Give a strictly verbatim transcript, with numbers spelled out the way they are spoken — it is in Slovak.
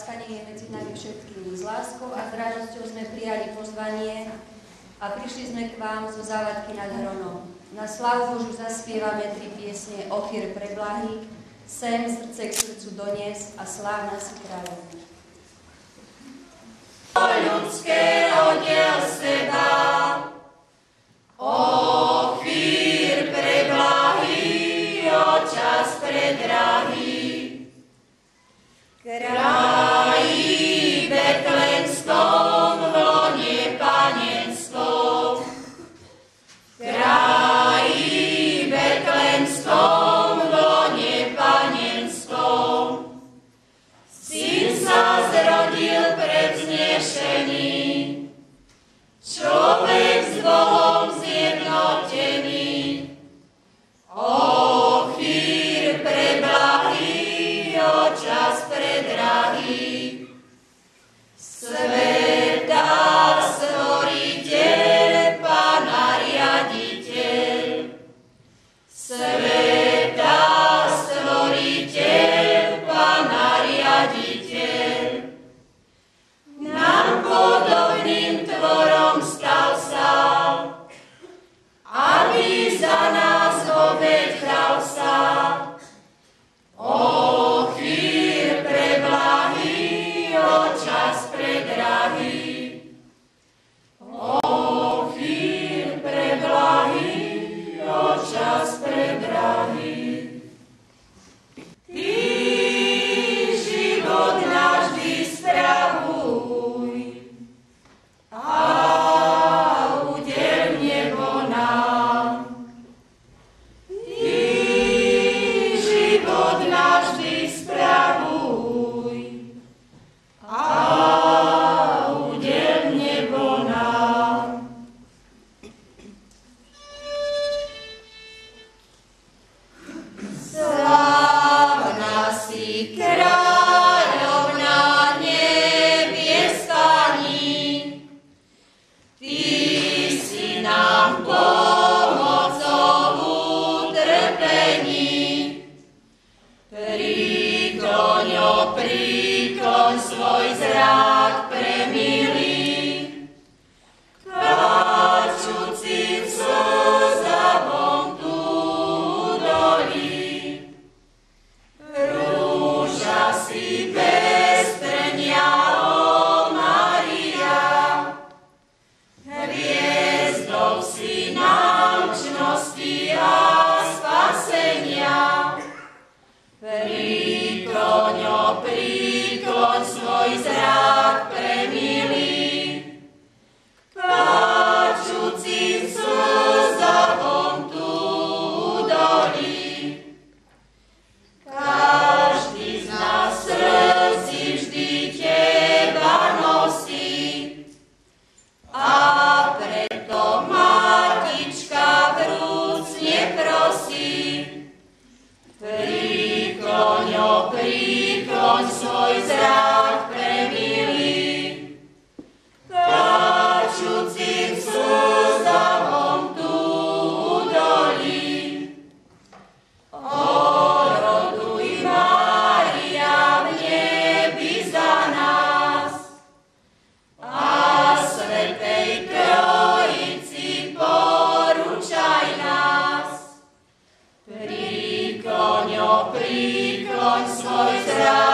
láska nie je medzi nami všetkými. S láskou a s radosťou sme prijali pozvanie a prišli sme k vám zo závadky nad Hronom. Na slávu Božu zaspievame tri piesne: Ochýr preblahý, Sem srdce k srdcu donies a slávna si kráľovna. O ľudské odiel seba, ochýr preblahý, o čas predrahý. Krají betlenskom, v lone panenskom. Krají betlenskom, v lone panenskom. Syn sa zrodil predznešený, človek s Bohom zjednotený. Ochýr preblahý, o čas predrahý. Sveta stvoriteľ, Pána riaditeľ. Sveta stvoriteľ, Pána riaditeľ. Nám podobným tvorom stal sa, aby za nás obedal sa. Ochýr preblahý, o čas predrahý. Ochýr preblahý, o čas predrahý. Ty život náš vyspravuj a udel nebo nám. Ty život náš vyspravuj a udel nebo nám. Slávna si kráľovna nebieskaní, ty si nám pomocou utrpení. Prikloň, o prikloň svoj zrak premilý, plačúcim slzavom tu dolí. Rúža si bez trnia, o Maria, hviezdou si nám čnosti a spasenia. Prikloň, o prikloň svoj zrak premilý, plačúcim slzavom tu dolí. Každý z nás v srdci vždy teba nosí, a preto matička vrúcne prosí. Prikloň, o prikloň svoj zrak premilý, plačúcim slzavom tu dolí. Oroduj, Mária, v nebi za nás a svätej Trojici poručaj nás. Prikloň, o prikloň svoj zrak